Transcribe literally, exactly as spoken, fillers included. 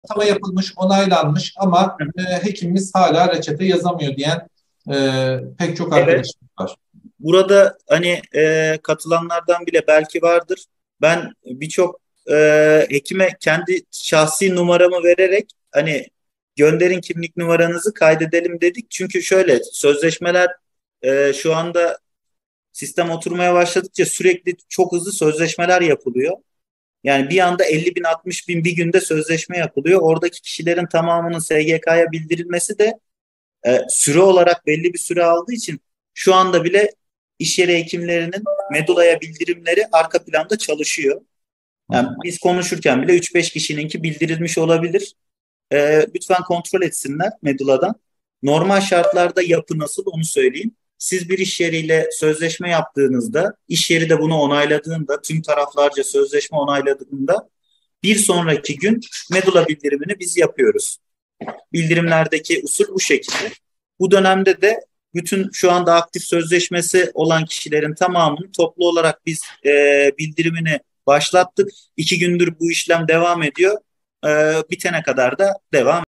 atama yapılmış, onaylanmış ama e, hekimimiz hala reçete yazamıyor diyen e, pek çok Evet. arkadaşım var. Burada hani e, katılanlardan bile belki vardır. Ben birçok e, hekime kendi şahsi numaramı vererek hani gönderin kimlik numaranızı kaydedelim dedik. Çünkü şöyle sözleşmeler e, şu anda sistem oturmaya başladıkça sürekli çok hızlı sözleşmeler yapılıyor. Yani bir anda elli bin altmış bin bir günde sözleşme yapılıyor. Oradaki kişilerin tamamının S G K'ya bildirilmesi de e, süre olarak belli bir süre aldığı için şu anda bile iş yeri hekimlerinin Medula'ya bildirimleri arka planda çalışıyor. Yani biz konuşurken bile üç beş kişininki bildirilmiş olabilir. E, lütfen kontrol etsinler Medula'dan. Normal şartlarda yapı nasıl onu söyleyeyim. Siz bir iş yeriyle sözleşme yaptığınızda, iş yeri de bunu onayladığında, tüm taraflarca sözleşme onayladığında bir sonraki gün Medula bildirimini biz yapıyoruz. Bildirimlerdeki usul bu şekilde. Bu dönemde de bütün şu anda aktif sözleşmesi olan kişilerin tamamını toplu olarak biz e, bildirimini başlattık. İki gündür bu işlem devam ediyor. E, bitene kadar da devam